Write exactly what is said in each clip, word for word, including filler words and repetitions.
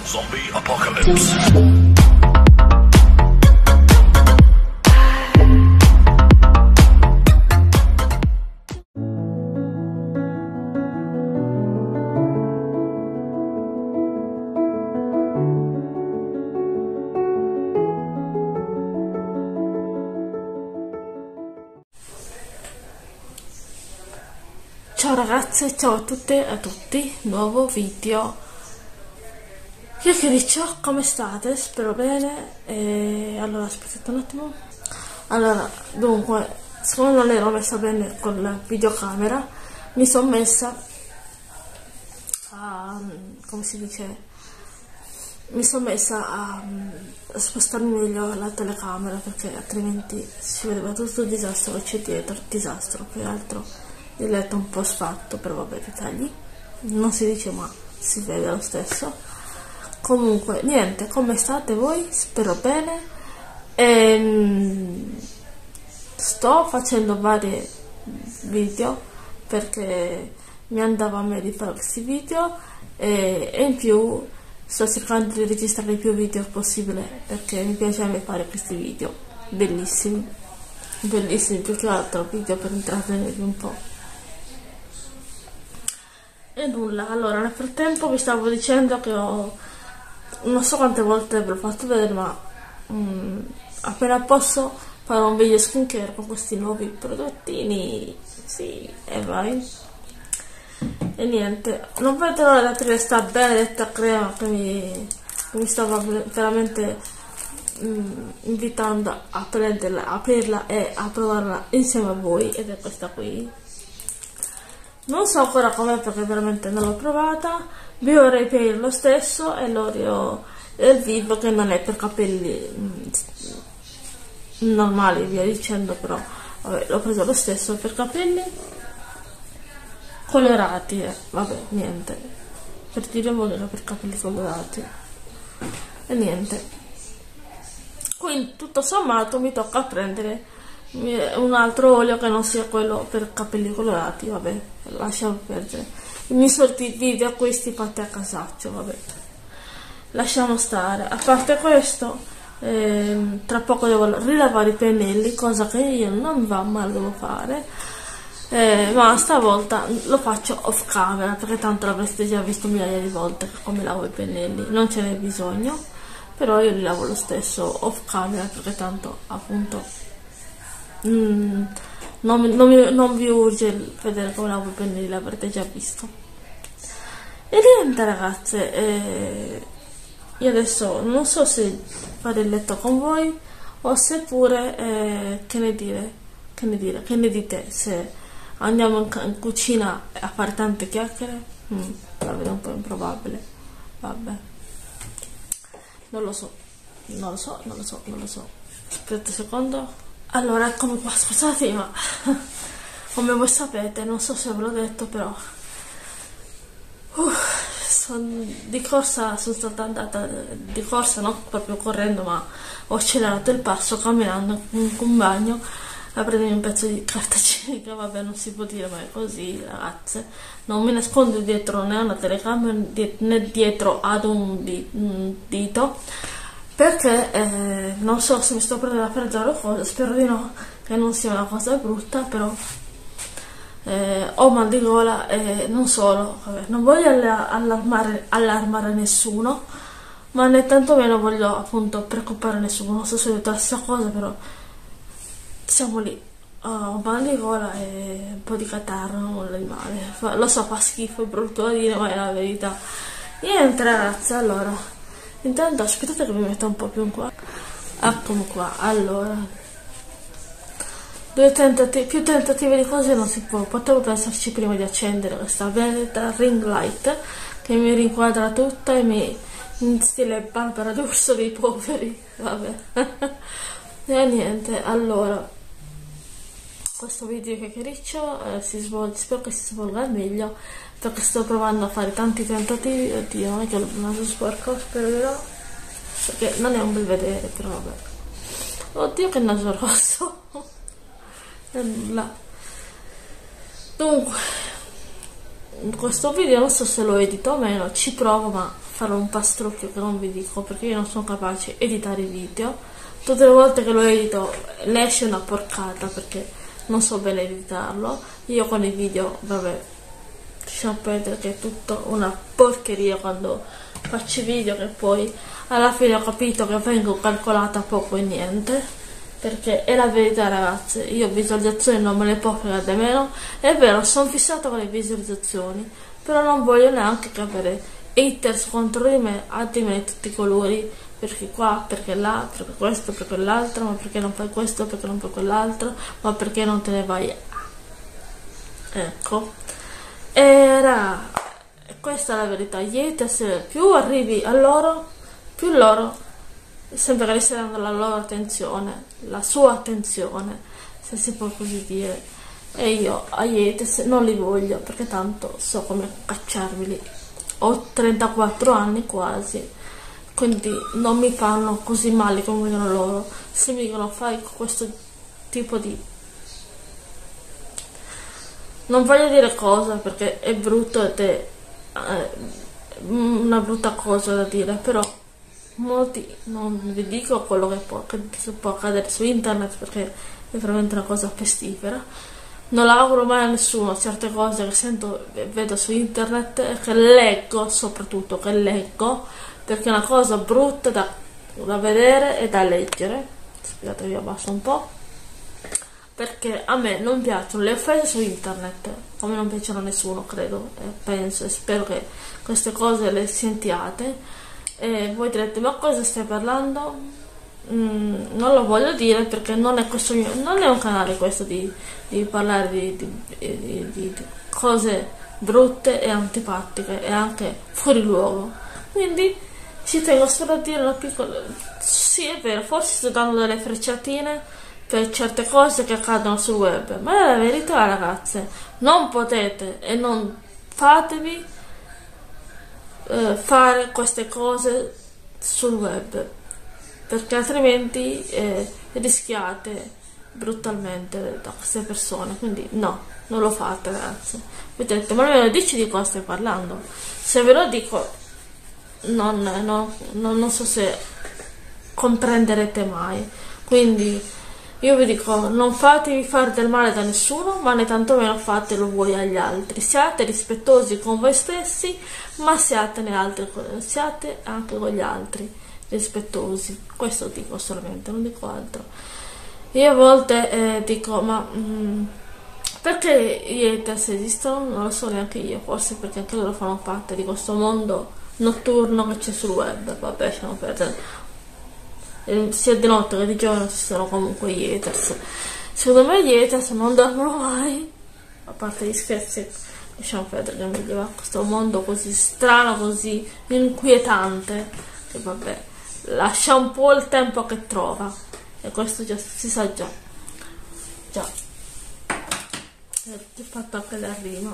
Zombie Apocalypse. Ciao ragazze, ciao a tutte e a tutti, nuovo video. Chiacchiericcio, come state? Spero bene. E allora aspettate un attimo. Allora, dunque, siccome non ero messa bene con la videocamera, mi sono messa a, come si dice, mi sono messa a, a spostarmi meglio la telecamera, perché altrimenti si vedeva tutto il disastro che c'è dietro, disastro più che altro. Il letto un po' sfatto, però vabbè, dettagli, non si dice ma si vede lo stesso. Comunque niente, come state voi? Spero bene. E, sto facendo vari video perché mi andava a me di fare questi video, e, e in più sto cercando di registrare più video possibile, perché mi piace a me fare questi video bellissimi, bellissimi più che altro video per intrattenervi un po'. E nulla, allora nel frattempo vi stavo dicendo che ho, non so quante volte ve l'ho fatto vedere, ma mm, appena posso farò un video skincare con questi nuovi prodottini, sì, e vai. E niente, non vedo l'ora di aprire questa benedetta crema che mi, che mi stava veramente mm, invitando a prenderla, a aprirla e a provarla insieme a voi, ed è questa qui. Non so ancora com'è perché veramente non l'ho provata. Bio Repair lo stesso, e l'Oreo del Vivo, che non è per capelli mm, normali, via dicendo, però vabbè, l'ho preso lo stesso per capelli colorati, eh. Vabbè, niente, per dire volevo per capelli colorati e niente. Quindi tutto sommato mi tocca prendere un altro olio che non sia quello per capelli colorati, vabbè, lasciamo perdere i miei soliti video questi fatti a casaccio, vabbè, lasciamo stare. A parte questo, ehm, tra poco devo rilavare i pennelli, cosa che io non va male, devo fare, eh, ma stavolta lo faccio off camera, perché tanto l'avreste già visto migliaia di volte come lavo i pennelli, non ce n'è bisogno, però io li lavo lo stesso off camera, perché tanto appunto Mm, non, non, mi, non vi urge vedere come lavo i pennelli, l'avrete già visto. E niente ragazze, eh, io adesso non so se fare il letto con voi o se pure eh, che ne dire, che ne dire, che ne dite, se andiamo in, in cucina a fare tante chiacchiere. mm, la vedo un po' improbabile, vabbè, non lo so, non lo so, non lo so, non lo so. Aspetta un secondo. Allora, eccomi qua, scusate, ma come voi sapete, non so se ve l'ho detto, però uh, son, di corsa sono stata andata, di corsa non proprio correndo, ma ho accelerato il passo camminando in un bagno a prendermi un pezzo di carta igienica. Vabbè, non si può dire, ma è così, ragazze, non mi nascondo dietro né a una telecamera né dietro ad un, di, un dito, perché eh, non so se mi sto prendendo a freddore o cosa, spero di no, che non sia una cosa brutta, però eh, ho mal di gola e non solo, vabbè, non voglio allarmare, allarmare nessuno, ma né tantomeno voglio appunto preoccupare nessuno. Non so se ho detto la stessa cosa, però siamo lì, ho mal di gola e un po' di catarro, nulla di male, lo so, fa schifo, è brutto da dire, ma è la verità. Niente ragazze, allora intanto aspettate che mi metto un po' più in qua. Eccomi qua. Allora, due tentativi, più tentativi di cose non si può. Potevo pensarci prima di accendere questa benedetta ring light che mi rinquadra tutta e mi in stile Barbara D'Urso dei poveri, vabbè. E niente, allora questo video chiacchiericcio eh, si svolge, spero che si svolga al meglio, perché sto provando a fare tanti tentativi. Oddio, non è che ho il naso sporco, spero di no, perché non è un bel vedere, però vabbè. Oddio, che naso rosso. E nulla. Dunque, questo video non so se lo edito o meno, ci provo, ma farò un pastrocchio che non vi dico perché io non sono capace di editare i video. Tutte le volte che lo edito ne esce una porcata perché non so bene editarlo. Io con i video, vabbè, lasciamo perdere che è tutto una porcheria quando faccio i video, che poi alla fine ho capito che vengo calcolata poco e niente. Perché è la verità, ragazze, io visualizzazioni non me le può fregare di meno. È vero, sono fissata con le visualizzazioni, però non voglio neanche che avere haters contro di me, altrimenti di tutti i colori, perché qua, perché là, perché questo, perché quell'altro, ma perché non fai questo, perché non fai quell'altro, ma perché non te ne vai. Ecco, era questa è la verità. Gli haters, più arrivi a loro, più loro sembra che gli stia dando la loro attenzione, la sua attenzione, se si può così dire, e io agli haters non li voglio perché tanto so come cacciarveli. Ho trentaquattro anni quasi, quindi non mi fanno così male come vogliono loro. Se mi dicono fai questo tipo di, non voglio dire cosa perché è brutto ed è eh, una brutta cosa da dire, però molti, non vi dico quello che può, che può accadere su internet perché è veramente una cosa pestifera. Non la auguro mai a nessuno certe cose che sento e vedo su internet e che leggo, soprattutto che leggo, perché è una cosa brutta da, da vedere e da leggere. Scusate, vi abbasso un po', perché a me non piacciono le offese su internet, come non piacciono a nessuno, credo, e penso e spero che queste cose le sentiate. E voi direte, ma cosa stai parlando? Mm, non lo voglio dire perché non è questo mio, non è un canale questo di, di parlare di, di, di, di, di cose brutte e antipatiche e anche fuori luogo. Quindi ci tengo solo a dire una piccola, sì è vero, forse sto dando delle frecciatine per certe cose che accadono sul web, ma è la verità, ragazze. Non potete e non fatevi eh, fare queste cose sul web, perché altrimenti eh, rischiate brutalmente da queste persone. Quindi no, non lo fate, ragazzi. Vedete, ma almeno dici di cosa stai parlando. Se ve lo dico non, non, non, non so se comprenderete mai. Quindi io vi dico, non fatevi fare del male da nessuno, ma né tantomeno fatelo voi agli altri. Siate rispettosi con voi stessi, ma siate, ne altri, siate anche con gli altri rispettosi. Questo dico solamente, non dico altro. Io a volte eh, dico, ma mh, perché gli haters esistono? Non lo so neanche io, forse perché anche loro fanno parte di questo mondo notturno che c'è sul web. Vabbè, lasciamo perdere. Sia di notte che di giorno ci sono comunque gli haters. Secondo me gli haters non dormono mai, a parte gli scherzi, lasciamo perdere, che mi va questo mondo così strano, così inquietante, che vabbè, lascia un po' il tempo che trova, e questo già si sa già. Già, ho fatto anche la rima.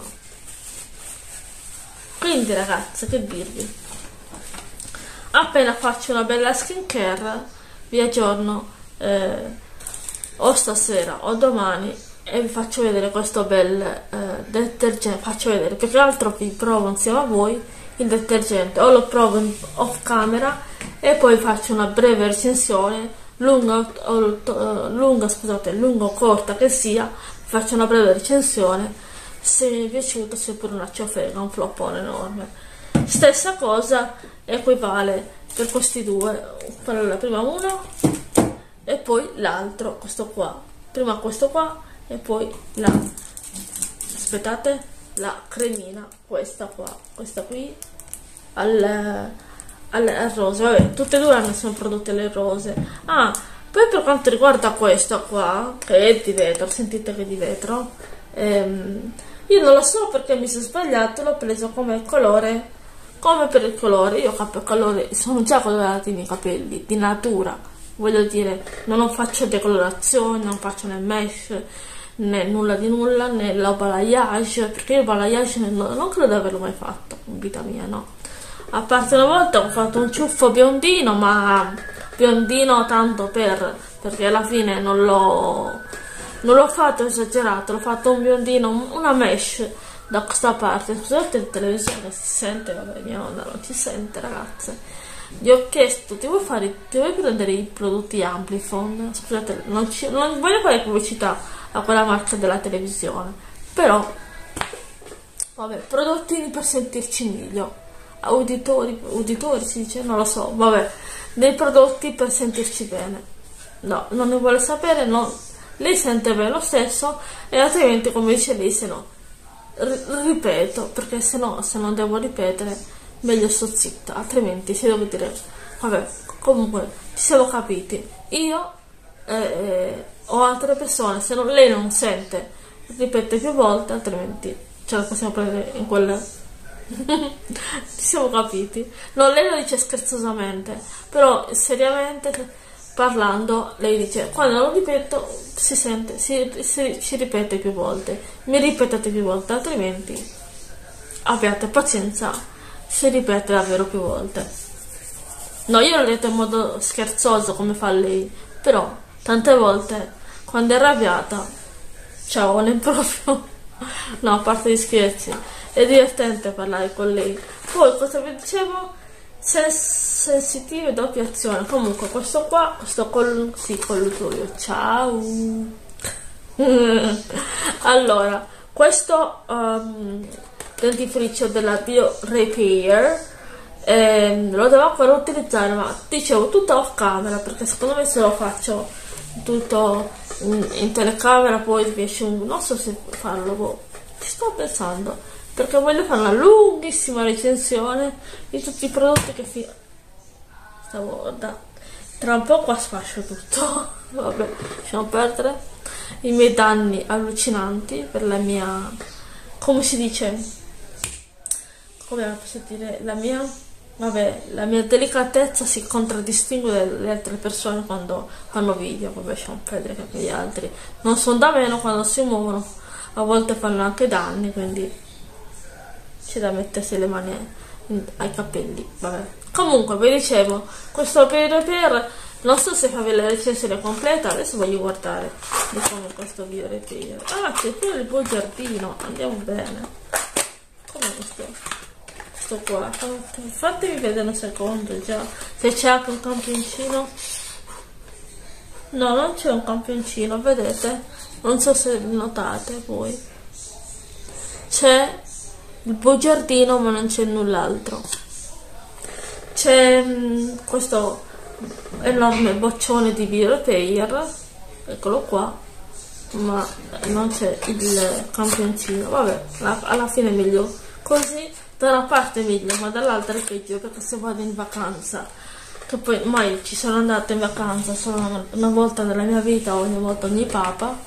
Quindi ragazze, che dirvi, appena faccio una bella skincare vi aggiorno eh, o stasera o domani e vi faccio vedere questo bel eh, detergente. Faccio vedere, più che altro vi provo insieme a voi il detergente, o lo provo in off camera e poi faccio una breve recensione lunga o lunga scusate lunga o corta che sia, faccio una breve recensione. Se mi è piaciuto, se pure una ciofega, un floppone enorme. Stessa cosa equivale per questi due, la prima uno e poi l'altro, questo qua, prima questo qua e poi la, aspettate, la cremina, questa qua, questa qui al, al, al rose. Vabbè, tutte e due sono prodotte alle rose. Ah, poi per quanto riguarda questa qua, che è di vetro, sentite che è di vetro, ehm, io non lo so perché mi sono sbagliato, l'ho preso come colore, come per il colore. Io ho colore, sono già colorati i miei capelli di natura, voglio dire, non faccio decolorazioni, non faccio né mesh né nulla di nulla, né la balayage, perché il balayage non, non credo di averlo mai fatto in vita mia, no, a parte una volta ho fatto un ciuffo biondino, ma biondino tanto per, perché alla fine non l'ho non l'ho fatto esagerato, l'ho fatto un biondino, una mesh da questa parte. Scusate il televisore, si sente, vabbè, mia nonna non ci sente, ragazze. Gli ho chiesto, ti vuoi, fare, ti vuoi prendere i prodotti Amplifon? Scusate, non, ci, non voglio fare pubblicità a quella marca della televisione, però vabbè, prodottini per sentirci meglio, uditori, uditori si dice, non lo so, vabbè, dei prodotti per sentirci bene. No, non ne vuole sapere, no, lei sente bene lo stesso, e altrimenti, come dice lei, se no ripeto, perché se no, se non devo ripetere, meglio sto zitta, altrimenti si deve dire, vabbè, comunque ci siamo capiti. Io eh, o altre persone, se non, lei non sente, ripete più volte, altrimenti ce la possiamo prendere in quella. Ci siamo capiti. No, lei lo dice scherzosamente, però seriamente parlando lei dice, quando lo ripeto si sente, si, si, si ripete più volte, mi ripetate più volte, altrimenti abbiate pazienza, si ripete davvero più volte. No, io l'ho detto in modo scherzoso come fa lei, però tante volte quando è arrabbiata, ciao, non è proprio, no, a parte gli scherzi, è divertente parlare con lei. Poi cosa vi dicevo? Sensitive, doppia azione. Comunque questo qua, questo col, sì, colluttorio, ciao. Allora, questo um, dentifricio della Bio Repair eh, lo devo ancora utilizzare, ma dicevo tutto off camera, perché secondo me se lo faccio tutto in, in telecamera poi riesce un, non so se farlo, boh, ci sto pensando, perché voglio fare una lunghissima recensione di tutti i prodotti che fi... stavo da... tra un po' qua sfascio tutto. Vabbè, lasciamo perdere i miei danni allucinanti per la mia, come si dice, come posso dire, la mia, vabbè, la mia delicatezza si contraddistingue dalle altre persone quando fanno video. Vabbè, lasciamo perdere che gli altri non sono da meno, quando si muovono a volte fanno anche danni, quindi c'è da mettersi le mani ai capelli. Vabbè, comunque vi dicevo, questo per per non so se farvi la recensione completa, adesso voglio guardare di come questo video repair. Ah, c'è qui il bugiardino, andiamo bene. Come questo questo qua, fatemi vedere un secondo già se c'è anche un campioncino. No, non c'è un campioncino, vedete, non so se notate voi, c'è il bugiardino ma non c'è null'altro. C'è questo enorme boccione di Bio Repair, eccolo qua, ma non c'è il campioncino. Vabbè, alla fine è meglio così, da una parte è meglio ma dall'altra è peggio, perché se vado in vacanza, che poi mai ci sono andata in vacanza solo una, una volta nella mia vita, ogni volta ogni papa.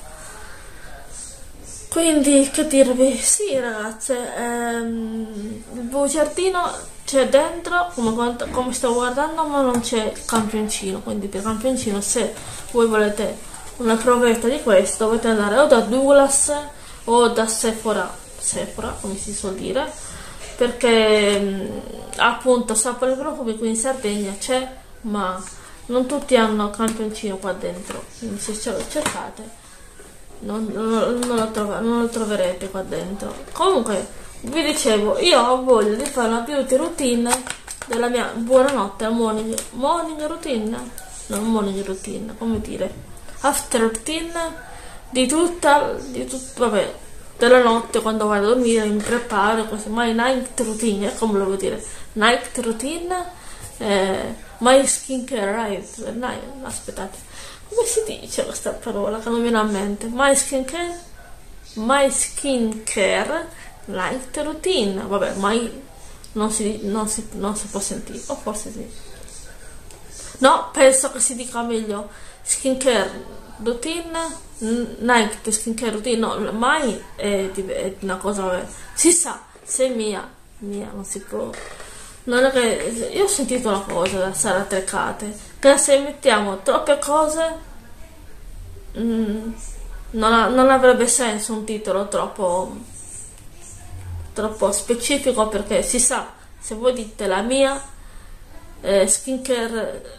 Quindi, che dirvi, sì ragazze, ehm, il bugiardino c'è dentro, come, come sto guardando, ma non c'è il campioncino, quindi per campioncino, se voi volete una provetta di questo, dovete andare o da Douglas o da Sephora, Sephora come si suol dire, perché appunto sapore profumi qui in Sardegna c'è, ma non tutti hanno campioncino qua dentro, quindi se ce lo cercate Non, non, non, lo trova, non lo troverete qua dentro. Comunque vi dicevo, io ho voglia di fare una beauty routine della mia buonanotte, morning, morning routine, non morning routine, come dire, after routine di tutta, di tut, vabbè, della notte quando vado a dormire, mi preparo, così, my night routine, come lo vuol dire, night routine, eh, my skincare, right, night, aspettate, come si dice questa parola che non mi viene a mente? My skincare, my skincare night routine. Vabbè, my non si, non, si, non si può sentire, o forse sì. No, penso che si dica meglio skincare routine, night skincare routine. No, my è, è una cosa, vabbè, si sa, se è mia, mia non si può. Non è che io ho sentito una cosa da Sara Trecate, che se mettiamo troppe cose mm, non, ha, non avrebbe senso un titolo troppo troppo specifico, perché si sa, se voi dite la mia eh, skincare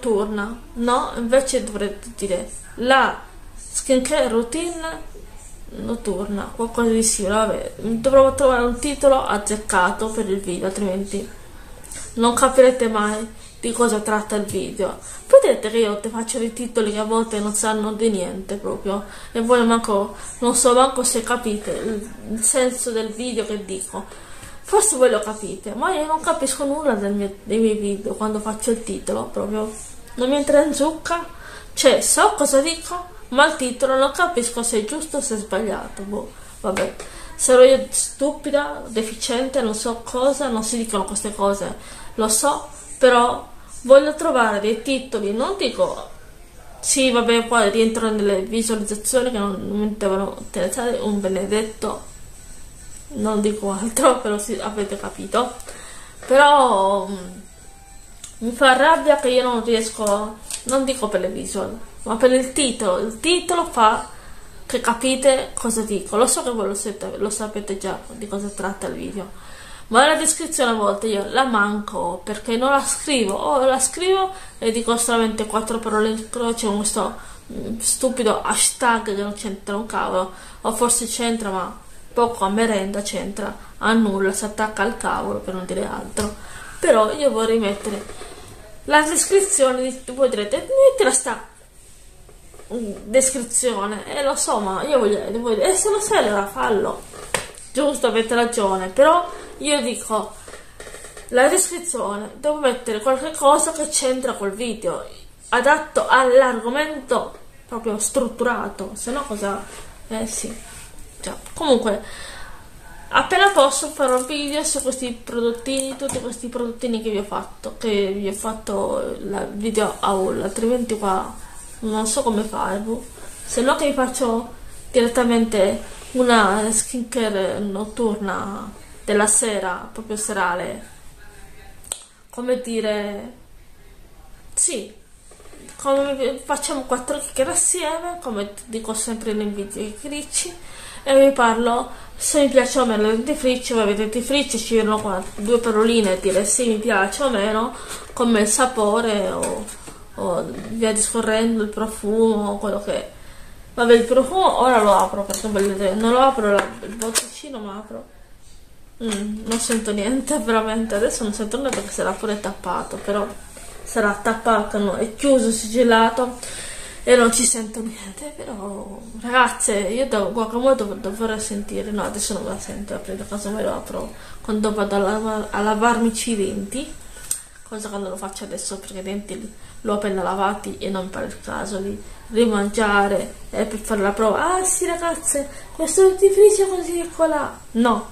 notturna, no, invece dovrete dire la skincare routine notturna, qualcosa di simile. Vabbè, dovrò trovare un titolo azzeccato per il video, altrimenti non capirete mai di cosa tratta il video. Vedete che io ti faccio dei titoli che a volte non sanno di niente proprio, e voi manco, non so manco se capite il, il senso del video che dico. Forse voi lo capite, ma io non capisco nulla del mio, dei miei video quando faccio il titolo, proprio non mi entra in zucca. Cioè, so cosa dico, ma il titolo non capisco se è giusto o se è sbagliato. Boh, vabbè, sarò io stupida, deficiente, non so cosa, non si dicono queste cose, lo so, però voglio trovare dei titoli, non dico, sì vabbè, poi rientrano nelle visualizzazioni che non, non mi devono interessare un benedetto, non dico altro, però sì, avete capito. Però mh, mi fa rabbia che io non riesco, non dico per le visual, ma per il titolo. Il titolo fa che capite cosa dico. Lo so che voi lo, siete, lo sapete già di cosa tratta il video, ma la descrizione a volte io la manco perché non la scrivo, o la scrivo e dico solamente quattro parole in croce con questo mh, stupido hashtag che non c'entra un cavolo, o forse c'entra ma poco, a merenda c'entra, a nulla, si attacca al cavolo per non dire altro. Però io vorrei mettere la descrizione, voi direte mettila sta descrizione, e eh, lo so, ma io voglio, voglio e se lo sai allora fallo, giusto, avete ragione, però io dico la descrizione devo mettere qualche cosa che c'entra col video, adatto all'argomento, proprio strutturato, se no cosa, eh sì, già. Comunque appena posso farò un video su questi prodottini, tutti questi prodottini che vi ho fatto, che vi ho fatto la video haul, altrimenti qua non so come fare, se no che vi faccio direttamente una skincare notturna della sera, proprio serale, come dire, sì, come facciamo quattro chiacchiere assieme, come dico sempre nei video i cricci, e vi parlo se mi piace o meno il dentifricio. Vabbè, il dentifricio ci vedono qua due paroline e dire se mi piace o meno, come il sapore o, o via discorrendo, il profumo, quello che è. Vabbè, il profumo ora lo apro perché non lo apro la, il botticino, ma apro. Mm, non sento niente, veramente adesso non sento nulla perché sarà pure tappato, però sarà tappato, no, è chiuso, sigillato e non ci sento niente. Però ragazze, io da qualche modo dovrei sentire, no adesso non la sento, prendo caso me lo apro quando vado a, lav a lavarmici i denti, cosa che non lo faccio adesso perché i denti li, li ho appena lavati e non per il caso di rimangiare e per fare la prova. Ah sì ragazze, questo dentifricio così e colà, no,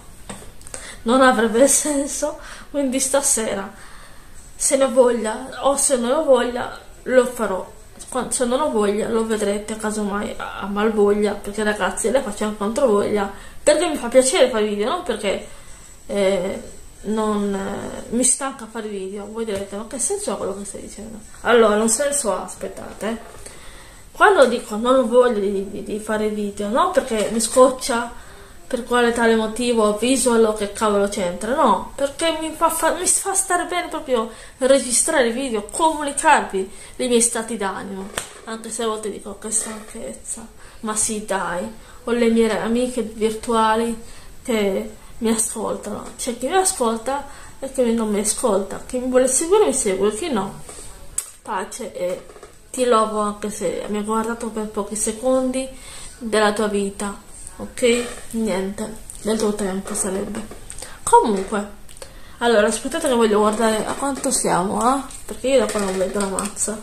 non avrebbe senso. Quindi stasera, se ne ho voglia o se non ho voglia, lo farò. Quando, se non ho voglia lo vedrete casomai a, a malvoglia, perché ragazzi le facciamo contro voglia, perché mi fa piacere fare video, non perché eh, non eh, mi stanca fare video. Voi direte ma che senso ha quello che stai dicendo? Allora un senso ha, aspettate, eh. Quando dico non ho voglia di, di, di fare video, no perché mi scoccia per quale tale motivo visual, che cavolo c'entra, no, perché mi fa, fa, mi fa stare bene proprio registrare video, comunicarvi i miei stati d'animo, anche se a volte dico che stanchezza, ma sì dai, ho le mie amiche virtuali che mi ascoltano, c'è chi mi ascolta e chi non mi ascolta, chi mi vuole seguire mi segue, chi no, pace, e ti lovo anche se mi ha guardato per pochi secondi della tua vita. Ok, niente, del tuo tempo sarebbe. Comunque, allora aspettate che voglio guardare a quanto siamo, eh? Perché io da qua non vedo la mazza.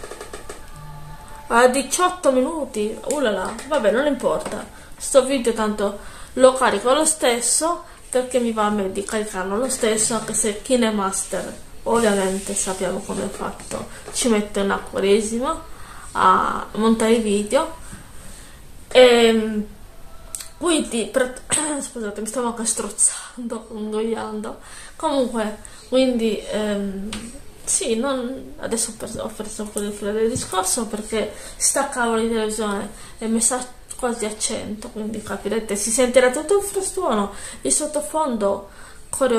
A diciotto minuti, ulala, vabbè, non importa. Sto video tanto lo carico lo stesso, perché mi va a me di caricarlo lo stesso, anche se KineMaster ovviamente sappiamo come è fatto, ci mette una quaresima a montare i video. E quindi per, scusate, mi stavo anche strozzando, ingoiando. Comunque, quindi ehm, sì, non, adesso ho perso, ho perso un po' il filo del discorso perché sta cavolo di televisione e mi sa quasi a cento, quindi capirete, si sentirà tutto il frastuono, il sottofondo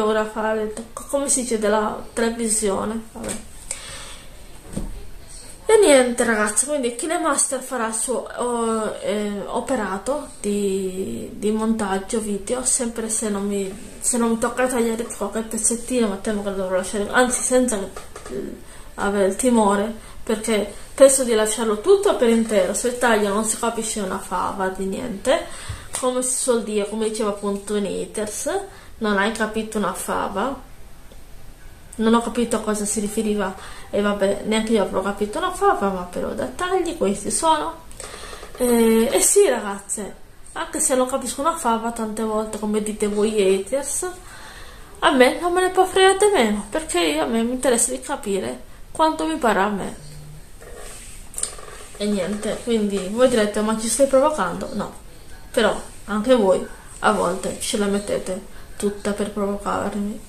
coreografare, come si dice, della televisione, vabbè. E E niente ragazzi, quindi KineMaster farà il suo oh, eh, operato di, di montaggio video, sempre se non mi, se non mi tocca tagliare qualche pezzettino, ma temo che lo dovrò lasciare, anzi senza eh, avere il timore, perché penso di lasciarlo tutto per intero. Se taglio non si capisce una fava di niente, come si suol dire, come diceva appunto in haters, non hai capito una fava. Non ho capito a cosa si riferiva e vabbè, neanche io avrò capito una fava, ma però dettagli questi sono. E, e sì ragazze, anche se non capisco una fava tante volte, come dite voi haters, a me non me ne può fregare meno, perché io, a me mi interessa di capire quanto mi pare a me. E niente, quindi voi direte, ma ci stai provocando? No, però anche voi a volte ce la mettete tutta per provocarmi.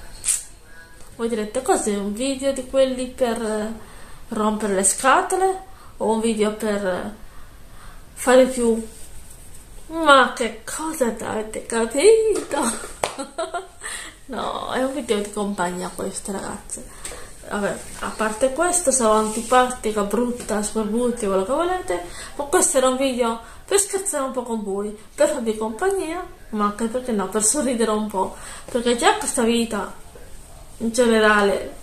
Voi direte, cos'è un video di quelli per rompere le scatole o un video per fare più? Ma che cosa avete capito? No, è un video di compagnia questo ragazze. Vabbè, a parte questo, sarò antipatica, brutta, scorbuti, quello che volete, ma questo era un video per scherzare un po' con voi, per farvi compagnia, ma anche perché no, per sorridere un po', perché già questa vita in generale,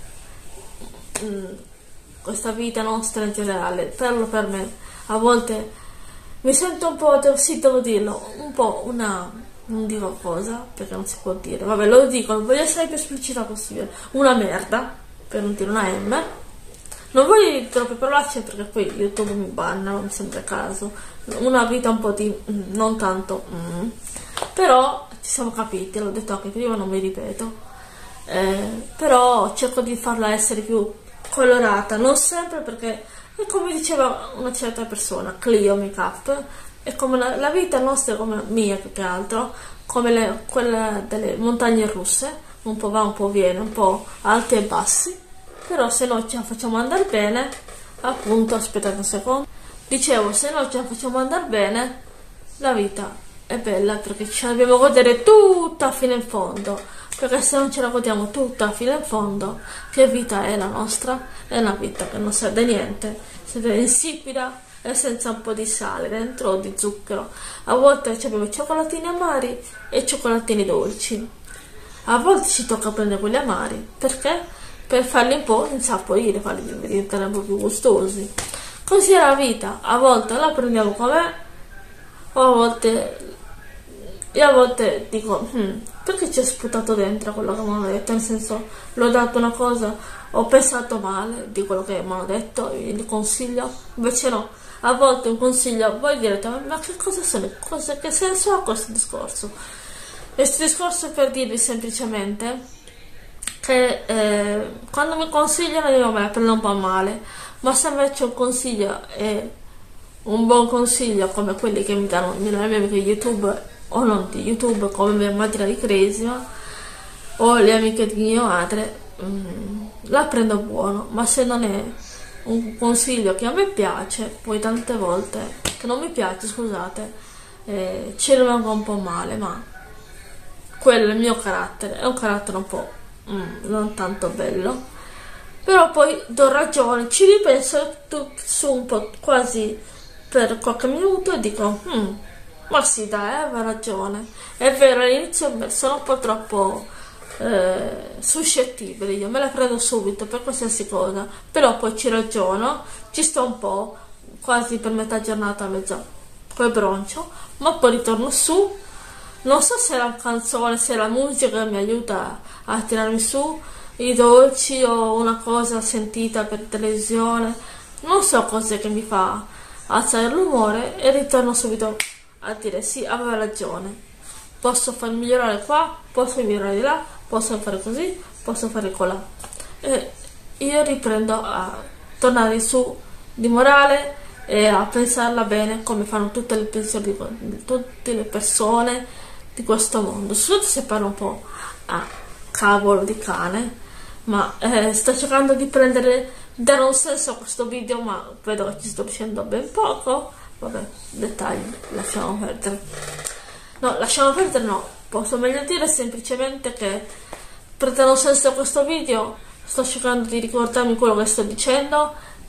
mh, questa vita nostra in generale, parlo per me, a volte mi sento un po', sì devo dirlo, un po' una, non dico cosa, perché non si può dire, vabbè lo dico, voglio essere più esplicita possibile, una merda, per non dire una M, non voglio dire troppe parolacce perché poi YouTube mi banna, non mi sembra il caso, una vita un po' di, mm, non tanto, mm, però ci siamo capiti, l'ho detto anche prima, non mi ripeto. Eh, però cerco di farla essere più colorata, non sempre, perché è come diceva una certa persona, Clio Makeup, è come la, la vita nostra, come mia più che altro, come le, quella delle montagne russe, un po' va un po' viene, un po' alti e bassi, però se noi ce la facciamo andare bene, appunto, aspettate un secondo, dicevo, se noi ce la facciamo andare bene, la vita è bella, perché ce la dobbiamo godere tutta fino in fondo. Perché se non ce la godiamo tutta fino in fondo, che vita è la nostra? È una vita che non serve niente, siete insipida e senza un po' di sale dentro o di zucchero. A volte abbiamo i cioccolatini amari e i cioccolatini dolci. A volte ci tocca prendere quelli amari, perché? Per farli un po' insaporire, farli diventare un po' più gustosi. Così è la vita, a volte la prendiamo com'è, o a volte... Io a volte dico, hmm, perché ci è sputato dentro quello che mi hanno detto? Nel senso, l'ho dato una cosa, ho pensato male di quello che mi hanno detto, il consiglio, invece no. A volte un consiglio, voi direte, ma che cosa sono? Cosa, che senso ha questo discorso? Questo discorso è per dirvi semplicemente che eh, quando mi consigliano io me la prendo un po' male, ma se invece un consiglio è un buon consiglio come quelli che mi danno le mie amiche YouTube, o non di YouTube, come mia madre di Cresima o le amiche di mia madre, mm, la prendo buono, ma se non è un consiglio che a me piace, poi tante volte che non mi piace, scusate, eh, ci rimango un po' male, ma quello è il mio carattere, è un carattere un po' mm, non tanto bello, però poi do ragione, ci ripenso su un po' quasi per qualche minuto e dico hmm, ma sì dai, aveva ragione, è vero, all'inizio sono un po' troppo eh, suscettibile, io me la prendo subito per qualsiasi cosa, però poi ci ragiono, ci sto un po', quasi per metà giornata, mezza col broncio, ma poi ritorno su, non so se è la canzone, se è la musica che mi aiuta a tirarmi su, i dolci o una cosa sentita per televisione, non so cos'è che mi fa alzare l'umore e ritorno subito a dire sì, aveva ragione, posso far migliorare qua, posso migliorare di là, posso fare così, posso fare colà, e io riprendo a tornare su di morale e a pensarla bene come fanno tutte le pensioni di tutte le persone di questo mondo. Scusate se parlo un po' a cavolo di cane, ma eh, sto cercando di prendere, dare un senso a questo video, ma vedo che ci sto riuscendo ben poco. Vabbè, dettagli, lasciamo perdere. No, lasciamo perdere no, posso meglio dire semplicemente che per dare un senso a questo video sto cercando di ricordarmi quello che sto dicendo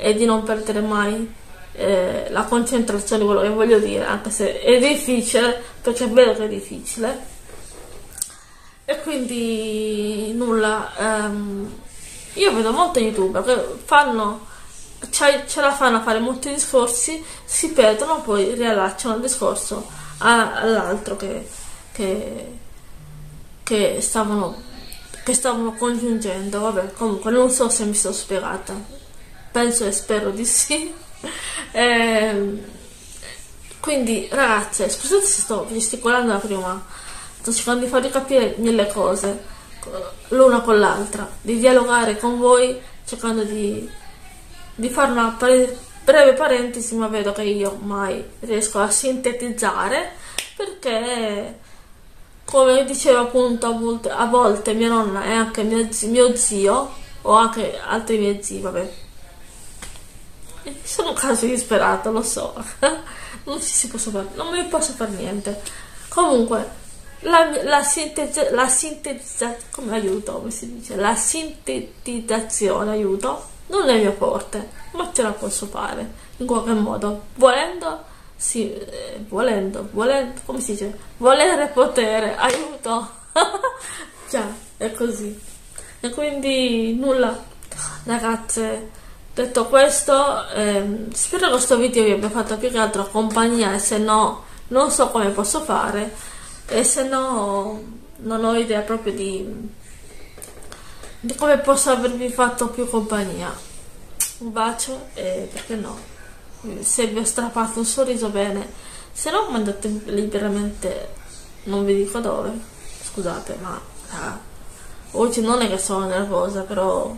e di non perdere mai eh, la concentrazione, quello che voglio dire, anche se è difficile, perché è vero che è difficile. E quindi nulla, ehm, io vedo molti youtuber che fanno, ce la fanno a fare molti discorsi, si perdono, poi riallacciano il discorso all'altro che, che, che stavano che stavano congiungendo. Vabbè, comunque non so se mi sono spiegata, penso e spero di sì. E, quindi ragazze, scusate se sto gesticolando la prima, sto cercando di farvi capire mille cose l'una con l'altra, di dialogare con voi, cercando di, di fare una breve parentesi, ma vedo che io mai riesco a sintetizzare, perché come diceva appunto a volte, a volte mia nonna e anche mio zio, mio zio o anche altri miei zii, vabbè, sono un caso disperato, lo so. Non ci si posso fare, non mi posso fare niente. Comunque la, la sintetizzazione, la sintetizzazione, come aiuto, come si dice, la sintetizzazione, aiuto, non è mio forte, ma ce la posso fare in qualche modo, volendo, sì, eh, volendo, volendo, come si dice, volere potere, aiuto. Già, è così. E quindi nulla, ragazze, detto questo, ehm, spero che questo video vi abbia fatto più che altro compagnia, e se no non so come posso fare, e se no non ho idea proprio di, di come posso avervi fatto più compagnia. Un bacio e perché no, se vi ho strappato un sorriso bene, se no mandate liberamente, non vi dico dove, scusate, ma ah, oggi non è che sono nervosa, però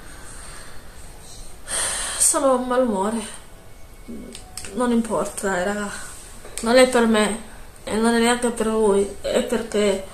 sono malumore, non importa, dai raga, non è per me e non è neanche per voi, è perché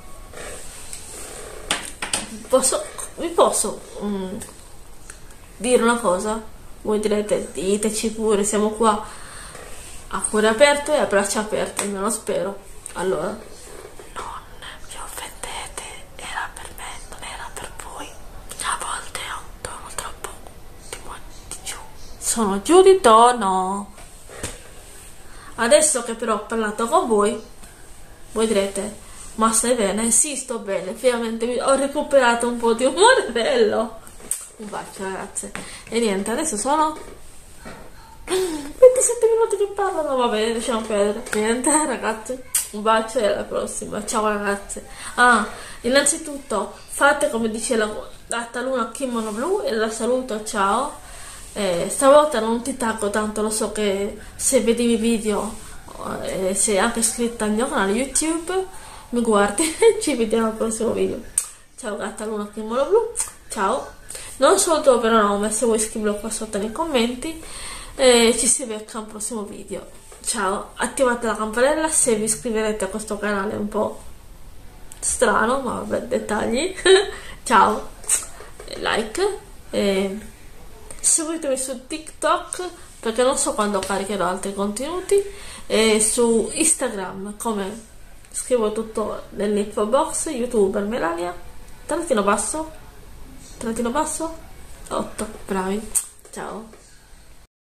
posso, vi posso mm, dire una cosa. Voi direte, diteci pure, siamo qua a cuore aperto e a braccia aperte, almeno spero. Allora, non vi offendete, era per me, non era per voi. A volte ho un tono troppo di, di giù, sono giù di tono. Adesso che però ho parlato con voi, voi direte, ma stai bene? Sì, sto bene, finalmente ho recuperato un po' di umore bello. Un bacio ragazze. E niente, adesso sono ventisette minuti che parlano, va bene, lasciamo perdere. Niente ragazze, un bacio e alla prossima, ciao ragazze. Ah, innanzitutto fate come dice la gatta Luna Kimono Blu e la saluto, ciao. Eh, stavolta non ti taggo tanto, lo so che se vedi i miei video eh, sei anche iscritta al mio canale YouTube, mi guardi. Ci vediamo al prossimo video. Ciao gatta Luna Kimono Blu, ciao. Non so il tuo vero nome, se vuoi scriverlo qua sotto nei commenti, e ci si becca al prossimo video. Ciao, attivate la campanella se vi iscriverete a questo canale un po' strano, ma vabbè, dettagli. Ciao, like, e seguitemi su TikTok perché non so quando caricherò altri contenuti, e su Instagram, come scrivo tutto nell'info box, youtuber Melania trattino basso trattino basso otto, bravi, ciao.